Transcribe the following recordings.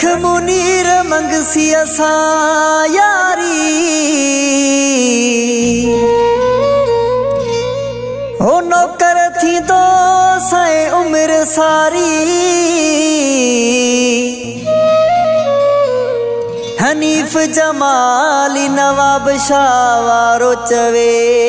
रख मुनीर मंगसी असा यारी हो नौकर थी दो साए उम्र सारी हनीफ जमाली नवाब शाह वारो चवे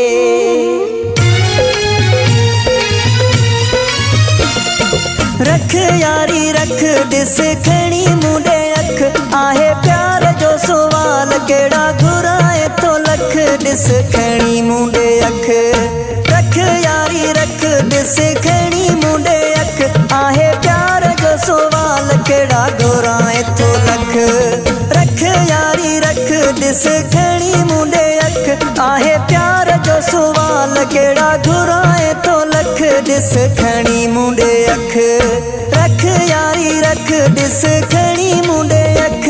रख यारी रख दिस खणी मुंडे अख आहे प्यार जो सवाल केड़ा घुराए तो लख दिस खणी मुंडे अख रख यारी रख दिस खणी मुंडे अख आहे प्यार जो सवाल केड़ा घुराए तो लख रख यारी रख दिस खणी मुंडे अख आहे प्यार जो सवाल केड़ा घुराए तो लख दिस खणी मुंडे अख रख यारी रख दिस खणी मुंडे अख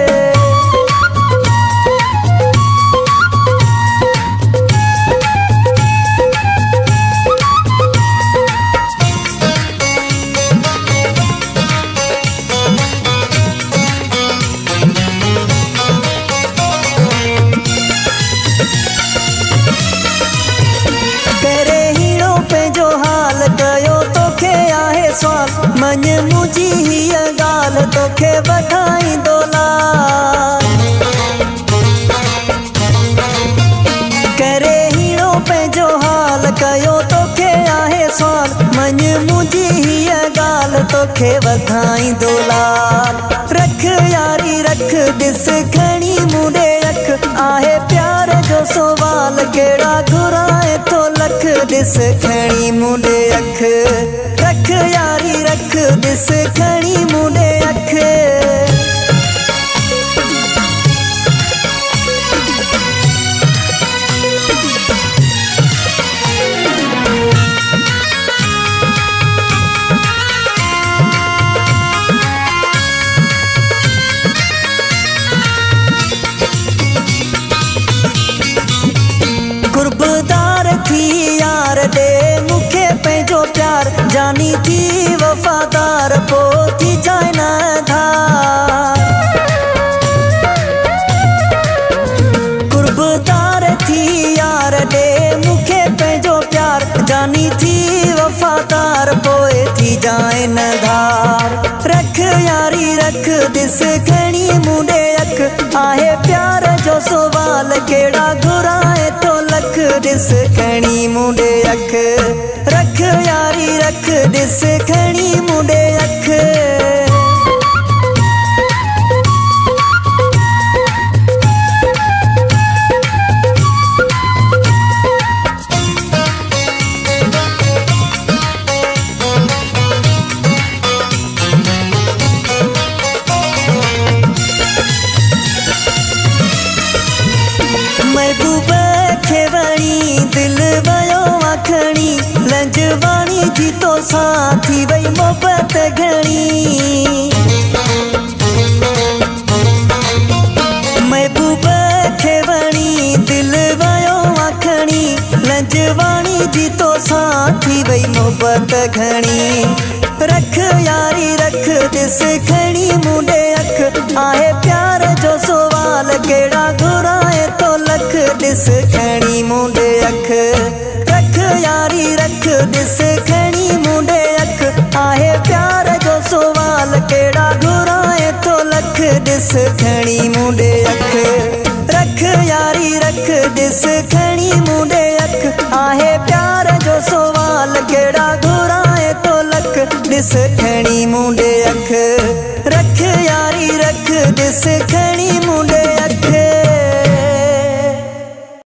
मन मुझी हीअ गाल तोखे वठाई दोलाल करे हीरो पंहिंजो हाल कयो तोखे आहे सवाल मन मुझी हीअ गाल तोखे वठाई दोलाल रख यारी रख दिस खणी मुंडे अख आहे प्यार जो सवाल केड़ा घुराए तो लख दिस खणी मुंडे अख रख यारी रख दिस खणी मुंडे अख कुर्बदार थी यार दे मुखे पंहिंजो प्यार जानी थी वफादार पोती जाए न धार कुर्बदार थी यार दे मुखे पंहिंजो प्यार जानी थी वफादार पोए थी जाए न धार रख यारी रख दिस खणी मुंडे अख आहे प्यार जो सवाल केड़ा घुराए तो लख दिस खणी मुंडे अख रख यारी रख दिस खणी मुंडे अख दिल वयो आखणी लंजवाणी जी तो साथी वई मोहब्बत घणी महबूब खे वणी दिल वयो आखणी लंजवाणी जी तो साथी वई मोहब्बत घणी रख यारी रख दिस खणी मुंडे अख आहे प्यार जो सवाल केड़ा घुराए तो लख दिस खणी मुंडे अख रख यारी रख दिस खणी मुंडे अख आहे प्यार जो सवाल केड़ा घुराए तो लख दिस खणी मुंडे अख रख यारी रख दिस खणी मुंडे अख